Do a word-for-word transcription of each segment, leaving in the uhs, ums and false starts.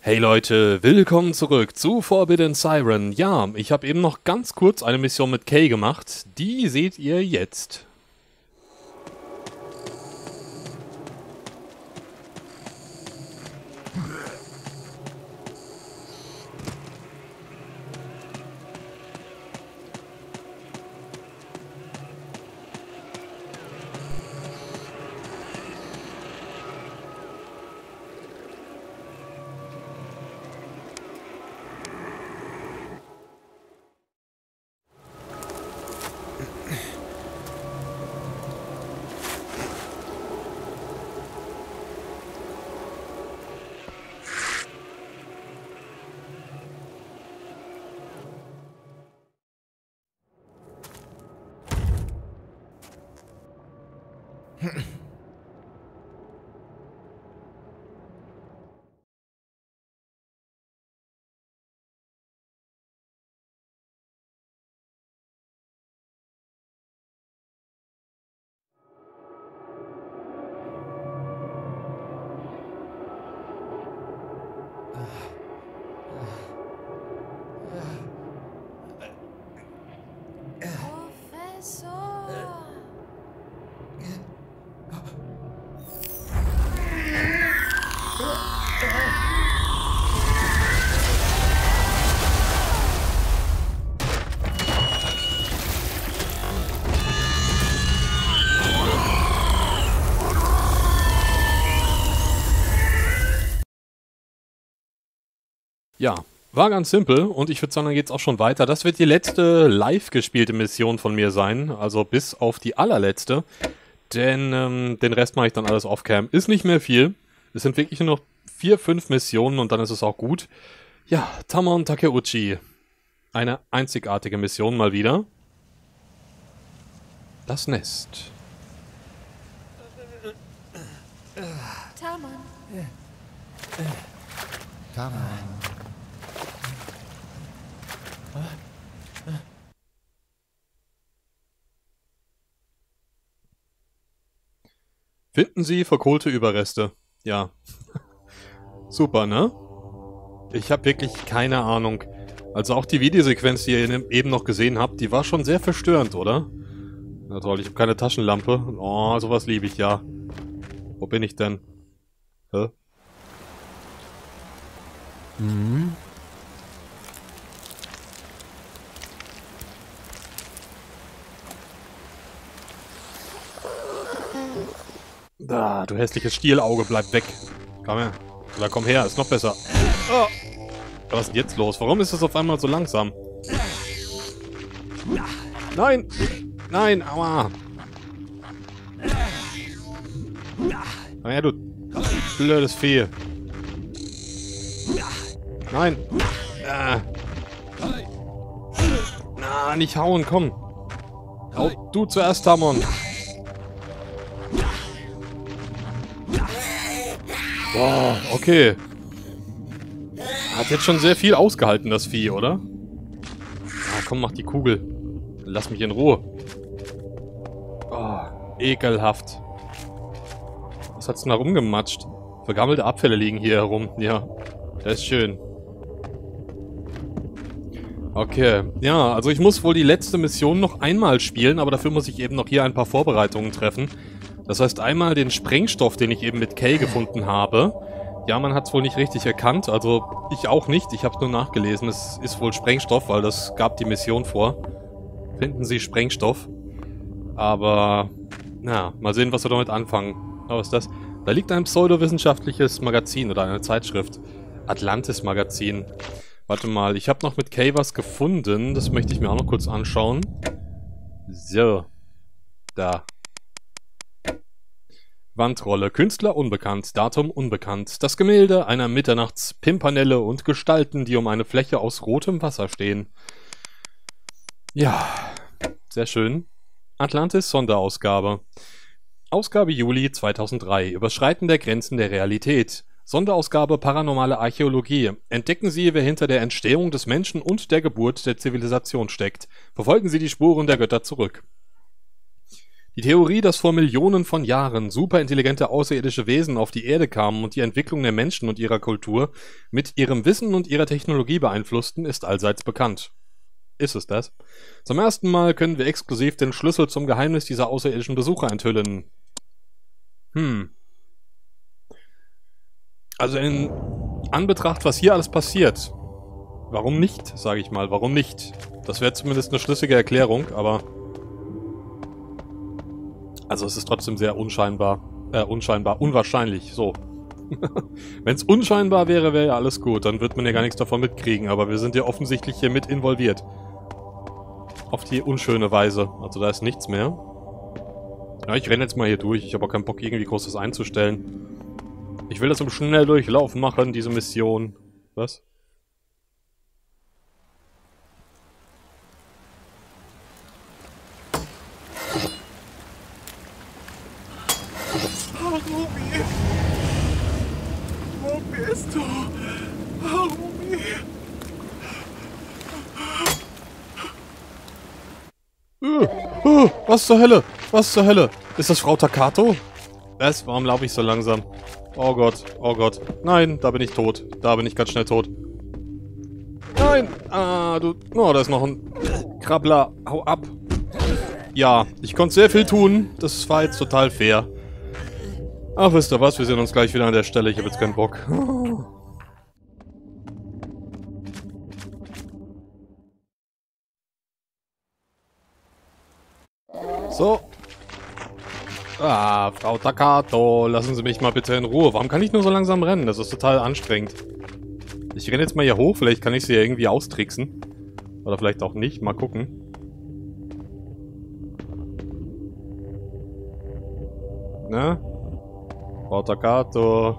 Hey Leute, willkommen zurück zu Forbidden Siren. Ja, ich habe eben noch ganz kurz eine Mission mit Kay gemacht. Die seht ihr jetzt. Ja, war ganz simpel und ich würde sagen, dann geht's auch schon weiter. Das wird die letzte live gespielte Mission von mir sein, also bis auf die allerletzte. Denn ähm, den Rest mache ich dann alles off-cam. Ist nicht mehr viel. Es sind wirklich nur noch vier, fünf Missionen und dann ist es auch gut. Ja, Tamon Takeuchi. Eine einzigartige Mission mal wieder. Das Nest. Tamon. Tamon. Finden Sie verkohlte Überreste. Ja. Super, ne? Ich habe wirklich keine Ahnung. Also auch die Videosequenz, die ihr eben noch gesehen habt, die war schon sehr verstörend, oder? Na toll, ich habe keine Taschenlampe. Oh, sowas liebe ich, ja. Wo bin ich denn? Hä? Mhm. Da, du hässliches Stielauge, bleib weg. Komm her. Oder komm her, ist noch besser. Oh. Was ist denn jetzt los? Warum ist es auf einmal so langsam? Nein! Nein, aua! Komm her, du blödes Vieh. Nein! Ah. Na, nicht hauen, komm! Hau du zuerst, Tamon! Boah, okay. Hat jetzt schon sehr viel ausgehalten, das Vieh, oder? Ah, komm, mach die Kugel. Lass mich in Ruhe. Oh, ekelhaft. Was hat's denn da rumgematscht? Vergammelte Abfälle liegen hier herum. Ja, das ist schön. Okay, ja, also ich muss wohl die letzte Mission noch einmal spielen, aber dafür muss ich eben noch hier ein paar Vorbereitungen treffen. Das heißt einmal den Sprengstoff, den ich eben mit Kay gefunden habe. Ja, man hat es wohl nicht richtig erkannt, also ich auch nicht. Ich habe es nur nachgelesen. Es ist wohl Sprengstoff, weil das gab die Mission vor. Finden Sie Sprengstoff. Aber, na, mal sehen, was wir damit anfangen. Oh, was ist das? Da liegt ein pseudowissenschaftliches Magazin oder eine Zeitschrift. Atlantis-Magazin. Warte mal, ich habe noch mit Kay was gefunden. Das möchte ich mir auch noch kurz anschauen. So. Da. Wandrolle. Künstler unbekannt. Datum unbekannt. Das Gemälde einer Mitternachts-Pimpanelle und Gestalten, die um eine Fläche aus rotem Wasser stehen. Ja, sehr schön. Atlantis Sonderausgabe. Ausgabe Juli zweitausenddrei. Überschreiten der Grenzen der Realität. Sonderausgabe Paranormale Archäologie. Entdecken Sie, wer hinter der Entstehung des Menschen und der Geburt der Zivilisation steckt. Verfolgen Sie die Spuren der Götter zurück. Die Theorie, dass vor Millionen von Jahren superintelligente außerirdische Wesen auf die Erde kamen und die Entwicklung der Menschen und ihrer Kultur mit ihrem Wissen und ihrer Technologie beeinflussten, ist allseits bekannt. Ist es das? Zum ersten Mal können wir exklusiv den Schlüssel zum Geheimnis dieser außerirdischen Besucher enthüllen. Hm. Also in Anbetracht, was hier alles passiert, warum nicht, sage ich mal, warum nicht? Das wäre zumindest eine schlüssige Erklärung, aber... Also es ist trotzdem sehr unscheinbar, äh, unscheinbar, unwahrscheinlich, so. Wenn es unscheinbar wäre, wäre ja alles gut, dann wird man ja gar nichts davon mitkriegen, aber wir sind ja offensichtlich hier mit involviert. Auf die unschöne Weise, also da ist nichts mehr. Ja, ich renne jetzt mal hier durch, ich habe auch keinen Bock irgendwie Großes einzustellen. Ich will das im Schnelldurchlauf machen, diese Mission. Was? Harumi! Wo bist du? Harumi! Uh, uh, was zur Hölle? Was zur Hölle? Ist das Frau Takato? Was? Warum laufe ich so langsam? Oh Gott, oh Gott. Nein, da bin ich tot. Da bin ich ganz schnell tot. Nein! Ah, du... Oh, da ist noch ein Krabbler. Hau ab. Ja, ich konnte sehr viel tun. Das war jetzt total fair. Ach, wisst ihr was? Wir sehen uns gleich wieder an der Stelle. Ich habe jetzt keinen Bock. So. Ah, Frau Takato, lassen Sie mich mal bitte in Ruhe. Warum kann ich nur so langsam rennen? Das ist total anstrengend. Ich renne jetzt mal hier hoch. Vielleicht kann ich sie ja irgendwie austricksen. Oder vielleicht auch nicht. Mal gucken. Ne? Frau Takato.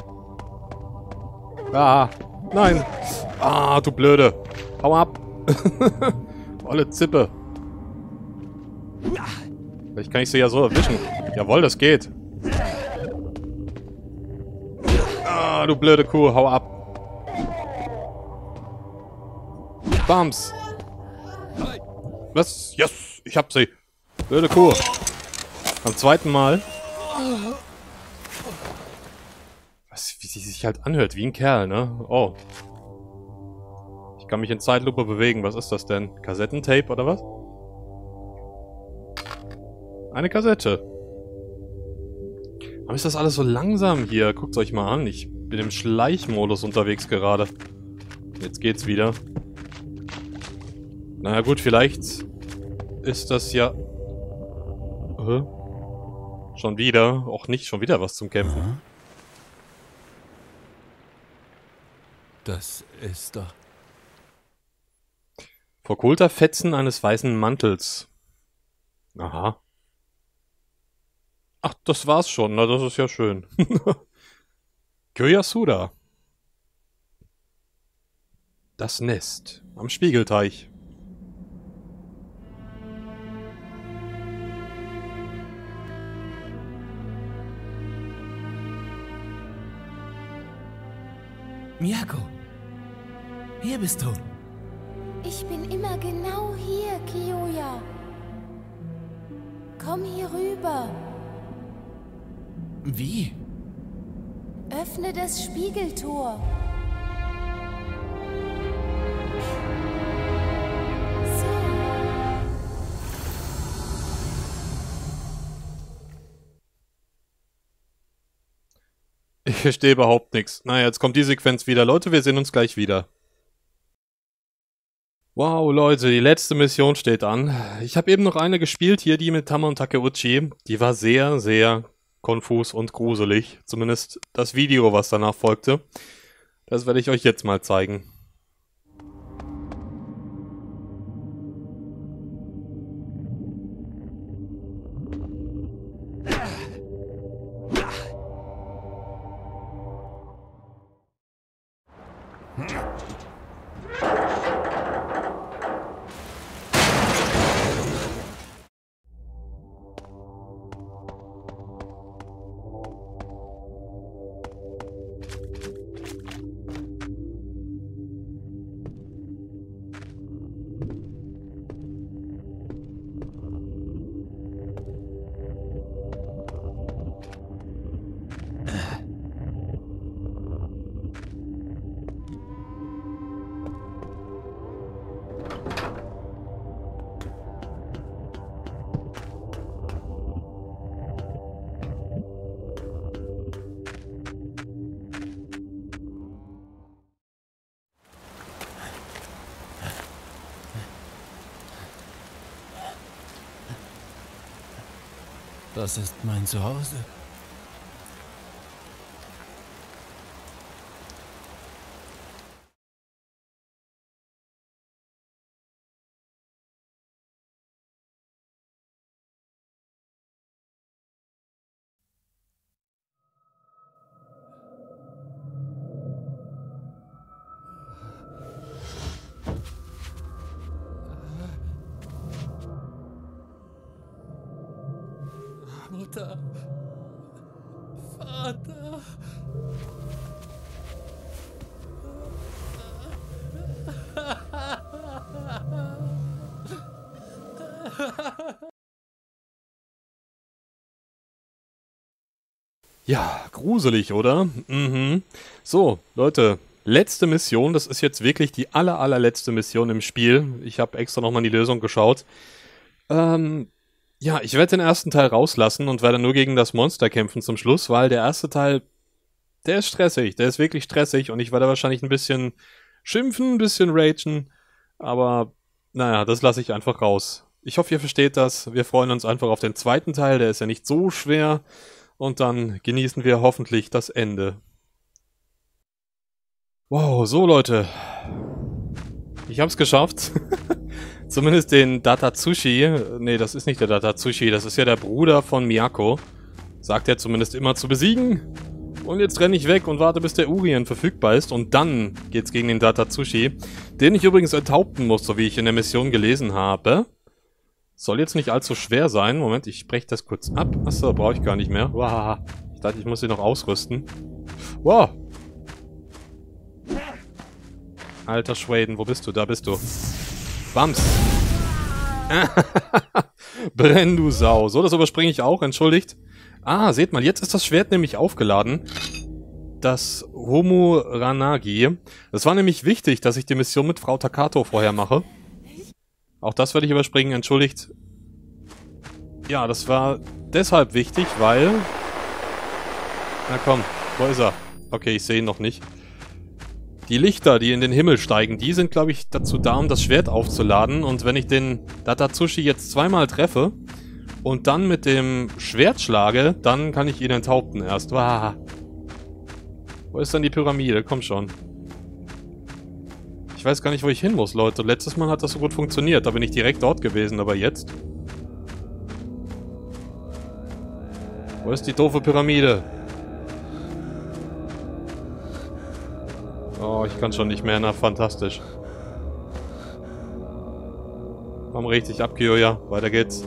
Ah, nein. Ah, du Blöde. Hau ab. Olle Zippe. Vielleicht kann ich sie ja so erwischen. Jawohl, das geht. Ah, du blöde Kuh. Hau ab. Bams. Was? Yes, ich hab sie. Blöde Kuh. Am zweiten Mal. Was, wie sie sich halt anhört, wie ein Kerl, ne? Oh. Ich kann mich in Zeitlupe bewegen. Was ist das denn? Kassettentape oder was? Eine Kassette. Warum ist das alles so langsam hier? Guckt's euch mal an. Ich bin im Schleichmodus unterwegs gerade. Jetzt geht's wieder. Naja gut, vielleicht ist das ja... Äh? Schon wieder. Auch nicht schon wieder was zum Kämpfen. Das ist doch... Verkohlter Fetzen eines weißen Mantels. Aha. Ach, das war's schon. Na, das ist ja schön. Kyoyasuda. Das Nest am Spiegelteich. Miyako, hier bist du. Ich bin immer genau hier, Kyoya. Komm hier rüber. Wie? Öffne das Spiegeltor. So. Ich verstehe überhaupt nichts. Naja, jetzt kommt die Sequenz wieder. Leute, wir sehen uns gleich wieder. Wow, Leute, die letzte Mission steht an. Ich habe eben noch eine gespielt hier, die mit Tama und Takeuchi. Die war sehr, sehr konfus und gruselig. Zumindest das Video, was danach folgte. Das werde ich euch jetzt mal zeigen. Das ist mein Zuhause. Mutter. Vater. Ja, gruselig, oder? Mhm. So, Leute, letzte Mission. Das ist jetzt wirklich die aller, allerletzte Mission im Spiel. Ich habe extra nochmal in die Lösung geschaut. Ähm... Ja, ich werde den ersten Teil rauslassen und werde nur gegen das Monster kämpfen zum Schluss, weil der erste Teil, der ist stressig, der ist wirklich stressig und ich werde wahrscheinlich ein bisschen schimpfen, ein bisschen ragen, aber naja, das lasse ich einfach raus. Ich hoffe, ihr versteht das. Wir freuen uns einfach auf den zweiten Teil, der ist ja nicht so schwer und dann genießen wir hoffentlich das Ende. Wow, so Leute. Ich hab's geschafft. Zumindest den Datatsushi. Nee, das ist nicht der Datatsushi, das ist ja der Bruder von Miyako. Sagt er zumindest immer zu besiegen. Und jetzt renne ich weg und warte, bis der Urien verfügbar ist. Und dann geht's gegen den Datatsushi. Den ich übrigens enthaupten muss, so wie ich in der Mission gelesen habe. Soll jetzt nicht allzu schwer sein. Moment, ich breche das kurz ab. Achso, brauche ich gar nicht mehr. Wow. Ich dachte, ich muss sie noch ausrüsten. Wow. Alter Schweden, wo bist du? Da bist du. Bams. Brenn, du Sau. So, das überspringe ich auch, entschuldigt. Ah, seht mal, jetzt ist das Schwert nämlich aufgeladen. Das Homuranagi. Das war nämlich wichtig, dass ich die Mission mit Frau Takato vorher mache. Auch das werde ich überspringen, entschuldigt. Ja, das war deshalb wichtig, weil... Na komm, wo ist er? Okay, ich sehe ihn noch nicht. Die Lichter, die in den Himmel steigen, die sind, glaube ich, dazu da, um das Schwert aufzuladen. Und wenn ich den Datatsushi jetzt zweimal treffe und dann mit dem Schwert schlage, dann kann ich ihn enthaupten erst. Wow. Wo ist denn die Pyramide? Komm schon. Ich weiß gar nicht, wo ich hin muss, Leute. Letztes Mal hat das so gut funktioniert. Da bin ich direkt dort gewesen, aber jetzt... Wo ist die doofe Pyramide? Oh, ich kann schon nicht mehr, na, fantastisch. Komm richtig ab, Kyoya. Weiter geht's.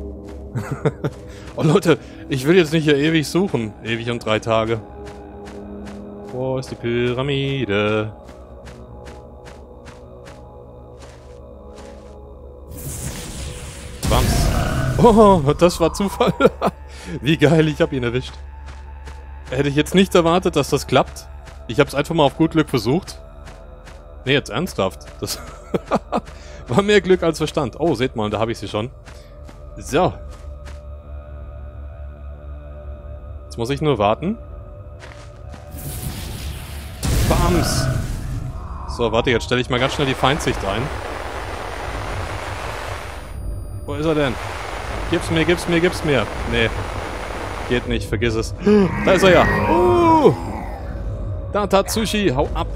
Oh, Leute, ich will jetzt nicht hier ewig suchen. Ewig und drei Tage. Wo ist die Pyramide? Bams. Oh, das war Zufall. Wie geil, ich hab ihn erwischt. Hätte ich jetzt nicht erwartet, dass das klappt. Ich hab's einfach mal auf gut Glück versucht. Nee, jetzt ernsthaft. Das war mehr Glück als Verstand. Oh, seht mal, da habe ich sie schon. So. Jetzt muss ich nur warten. Bams! So, warte, jetzt stelle ich mal ganz schnell die Feindsicht ein. Wo ist er denn? Gib's mir, gib's mir, gib's mir. Nee. Geht nicht, vergiss es. Da ist er ja. Uh! Datatsushi, hau ab.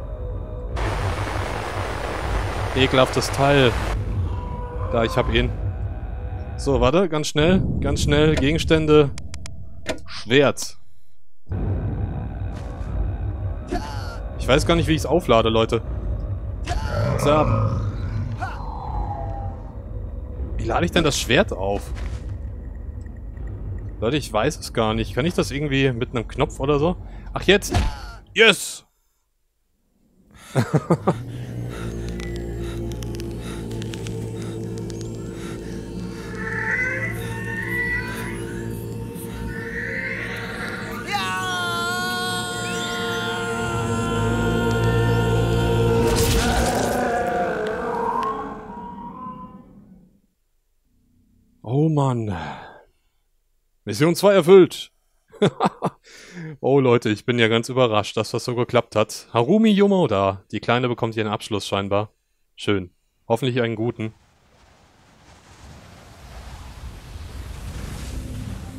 Ekelhaftes Teil. Da, ich hab ihn. So, warte, ganz schnell, ganz schnell. Gegenstände. Schwert. Ich weiß gar nicht, wie ich es auflade, Leute. So. Wie lade ich denn das Schwert auf? Leute, ich weiß es gar nicht. Kann ich das irgendwie mit einem Knopf oder so? Ach, jetzt! Yes! Oh Mann. Mission zwei erfüllt. Oh Leute, ich bin ja ganz überrascht, dass das so geklappt hat. Harumi Yomoda. Die Kleine bekommt hier einen Abschluss scheinbar. Schön. Hoffentlich einen guten.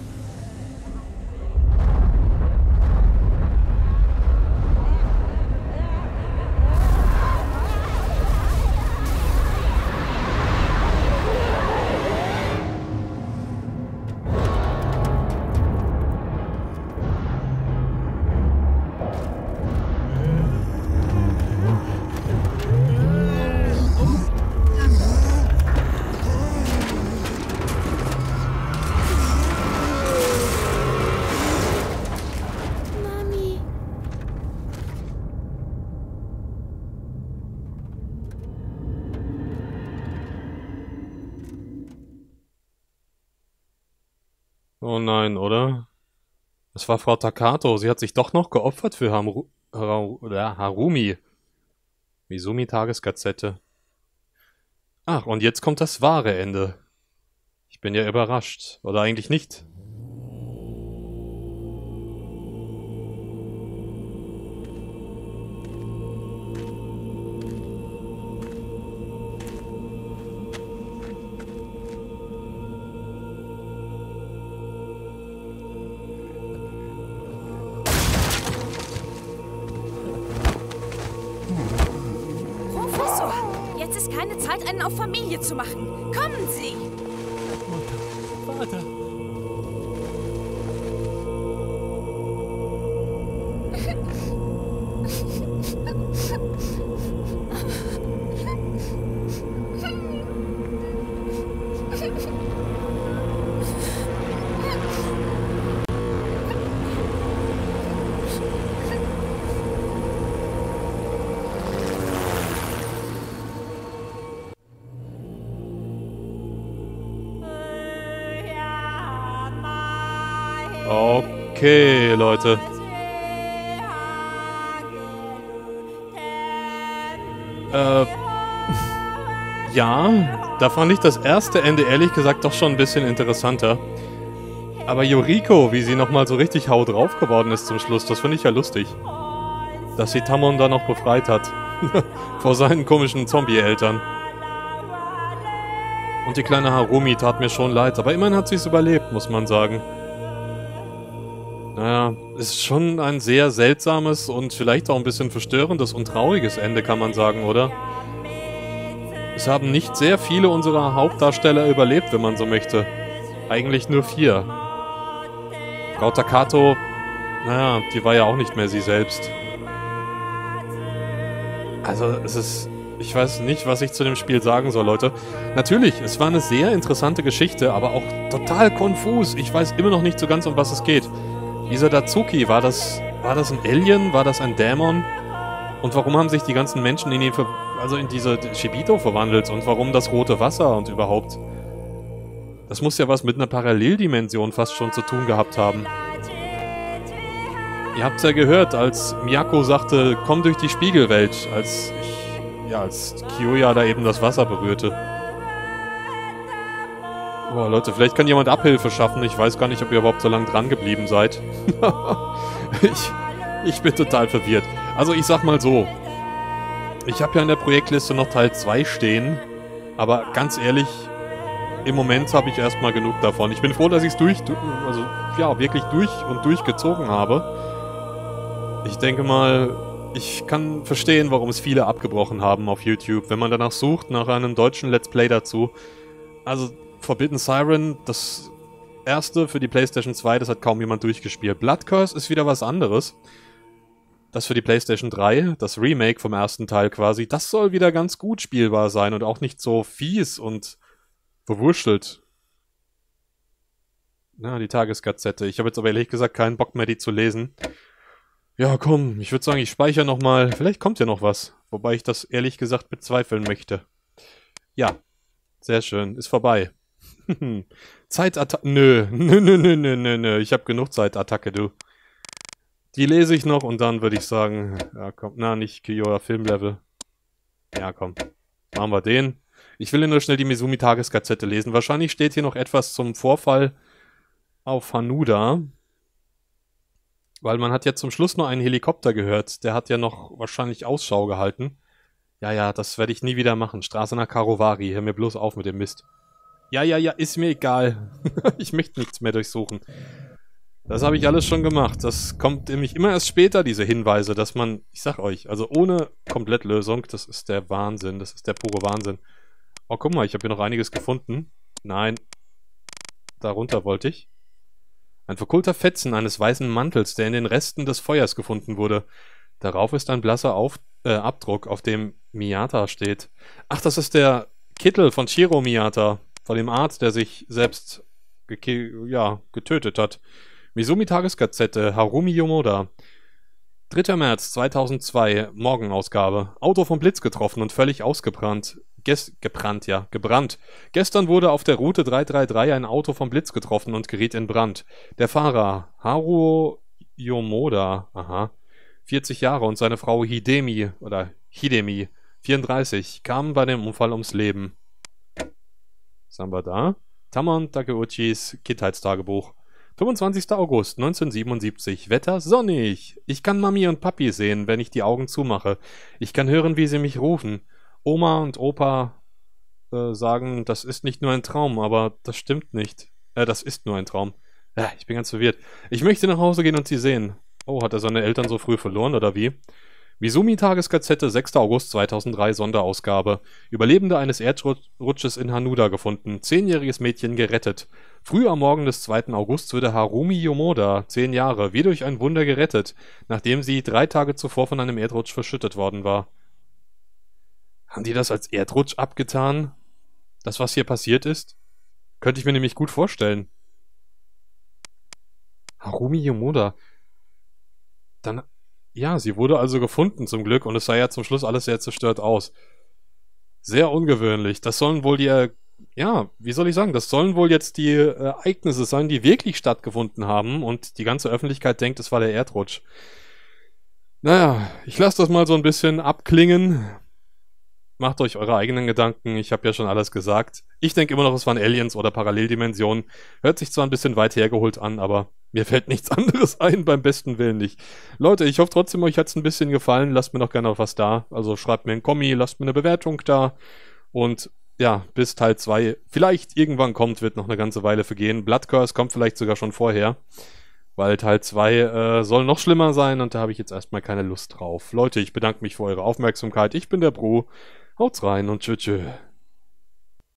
Oh nein, oder? Das war Frau Takato. Sie hat sich doch noch geopfert für Haru Haru ja, Harumi. Mizumi-Tagesgazette. Ach, und jetzt kommt das wahre Ende. Ich bin ja überrascht. Oder eigentlich nicht. Professor, jetzt ist keine Zeit, einen auf Familie zu machen. Kommen Sie! Mutter, Vater. Okay, Leute. Äh, ja, da fand ich das erste Ende ehrlich gesagt doch schon ein bisschen interessanter. Aber Yoriko, wie sie nochmal so richtig hau drauf geworden ist zum Schluss, das finde ich ja lustig. Dass sie Tamon da noch befreit hat. Vor seinen komischen Zombie-Eltern. Und die kleine Harumi tat mir schon leid, aber immerhin hat sie es überlebt, muss man sagen. Naja, ist schon ein sehr seltsames und vielleicht auch ein bisschen verstörendes und trauriges Ende, kann man sagen, oder? Es haben nicht sehr viele unserer Hauptdarsteller überlebt, wenn man so möchte. Eigentlich nur vier. Frau Takato, naja, die war ja auch nicht mehr sie selbst. Also, es ist... Ich weiß nicht, was ich zu dem Spiel sagen soll, Leute. Natürlich, es war eine sehr interessante Geschichte, aber auch total konfus. Ich weiß immer noch nicht so ganz, um was es geht. Dieser Dazuki, war das, war das ein Alien? War das ein Dämon? Und warum haben sich die ganzen Menschen in ihn ver also in diese Shibito verwandelt? Und warum das rote Wasser und überhaupt? Das muss ja was mit einer Paralleldimension fast schon zu tun gehabt haben. Ihr habt's ja gehört, als Miyako sagte, komm durch die Spiegelwelt, als ich, ja, als Kyoya da eben das Wasser berührte. Boah, Leute, vielleicht kann jemand Abhilfe schaffen. Ich weiß gar nicht, ob ihr überhaupt so lange dran geblieben seid. ich, ich bin total verwirrt. Also ich sag mal so. Ich habe ja in der Projektliste noch Teil zwei stehen. Aber ganz ehrlich, im Moment habe ich erstmal genug davon. Ich bin froh, dass ich es durch, also ja, wirklich durch und durchgezogen habe. Ich denke mal, ich kann verstehen, warum es viele abgebrochen haben auf YouTube, wenn man danach sucht, nach einem deutschen Let's Play dazu. Also Forbidden Siren, das erste für die PlayStation zwei, das hat kaum jemand durchgespielt. Blood Curse ist wieder was anderes. Das für die PlayStation drei, das Remake vom ersten Teil quasi, das soll wieder ganz gut spielbar sein und auch nicht so fies und verwurschtelt. Na, die Tagesgazette. Ich habe jetzt aber ehrlich gesagt keinen Bock mehr, die zu lesen. Ja, komm, ich würde sagen, ich speichere nochmal. Vielleicht kommt ja noch was. Wobei ich das ehrlich gesagt bezweifeln möchte. Ja, sehr schön. Ist vorbei. Zeitattacke. Nö, nö, nö, nö, nö, nö, nö. Ich habe genug Zeitattacke, du. Die lese ich noch und dann würde ich sagen, ja komm, na, nicht Kyoya Filmlevel. Ja, komm. Machen wir den. Ich will nur schnell die Mizumi-Tagesgazette lesen. Wahrscheinlich steht hier noch etwas zum Vorfall auf Hanuda. Weil man hat ja zum Schluss noch einen Helikopter gehört. Der hat ja noch wahrscheinlich Ausschau gehalten. Ja, ja, das werde ich nie wieder machen. Straße nach Karowari. Hör mir bloß auf mit dem Mist. Ja, ja, ja, ist mir egal. Ich möchte nichts mehr durchsuchen. Das habe ich alles schon gemacht. Das kommt nämlich immer erst später, diese Hinweise, dass man, ich sag euch, also ohne Komplettlösung, das ist der Wahnsinn. Das ist der pure Wahnsinn. Oh, guck mal, ich habe hier noch einiges gefunden. Nein. Darunter wollte ich. Ein verkohlter Fetzen eines weißen Mantels, der in den Resten des Feuers gefunden wurde. Darauf ist ein blasser Auf äh, Abdruck, auf dem Miyata steht. Ach, das ist der Kittel von Shiro Miyata. Von dem Arzt, der sich selbst ja, getötet hat. Mizumi-Tagesgazette, Harumi Yomoda. dritter März zweitausendzwei, Morgenausgabe. Auto vom Blitz getroffen und völlig ausgebrannt. Ges gebrannt, ja, gebrannt. Gestern wurde auf der Route drei drei drei ein Auto vom Blitz getroffen und geriet in Brand. Der Fahrer, Haruo Yomoda, aha, vierzig Jahre, und seine Frau Hidemi, oder Hidemi, vierunddreißig, kamen bei dem Unfall ums Leben. Was haben wir da? Tamon Takeuchis Kindheitstagebuch. fünfundzwanzigster August neunzehnhundertsiebenundsiebzig. Wetter sonnig. Ich kann Mami und Papi sehen, wenn ich die Augen zumache. Ich kann hören, wie sie mich rufen. Oma und Opa äh, sagen, das ist nicht nur ein Traum, aber das stimmt nicht. Äh, das ist nur ein Traum. Ja, ich bin ganz verwirrt. Ich möchte nach Hause gehen und sie sehen. Oh, hat er seine Eltern so früh verloren, oder wie? Mizumi-Tagesgazette, sechster August zweitausenddrei, Sonderausgabe. Überlebende eines Erdrutsches in Hanuda gefunden. Zehnjähriges Mädchen gerettet. Früh am Morgen des zweiten August wurde Harumi Yomoda, zehn Jahre, wie durch ein Wunder gerettet, nachdem sie drei Tage zuvor von einem Erdrutsch verschüttet worden war. Haben die das als Erdrutsch abgetan? Das, was hier passiert ist? Könnte ich mir nämlich gut vorstellen. Harumi Yomoda. Dann... Ja, sie wurde also gefunden zum Glück, und es sah ja zum Schluss alles sehr zerstört aus. Sehr ungewöhnlich. Das sollen wohl die, äh, ja, wie soll ich sagen, das sollen wohl jetzt die äh, Ereignisse sein, die wirklich stattgefunden haben, und die ganze Öffentlichkeit denkt, es war der Erdrutsch. Naja, ich lasse das mal so ein bisschen abklingen. Macht euch eure eigenen Gedanken, ich habe ja schon alles gesagt. Ich denke immer noch, es waren Aliens oder Paralleldimensionen. Hört sich zwar ein bisschen weit hergeholt an, aber mir fällt nichts anderes ein, beim besten Willen nicht. Leute, ich hoffe trotzdem, euch hat es ein bisschen gefallen. Lasst mir doch gerne noch was da. Also schreibt mir einen Kommi, lasst mir eine Bewertung da. Und ja, bis Teil zwei vielleicht irgendwann kommt, wird noch eine ganze Weile vergehen. Blood Curse kommt vielleicht sogar schon vorher. Weil Teil zwei äh, soll noch schlimmer sein, und da habe ich jetzt erstmal keine Lust drauf. Leute, ich bedanke mich für eure Aufmerksamkeit. Ich bin der Bru. Haut's rein und tschüss. tschüss.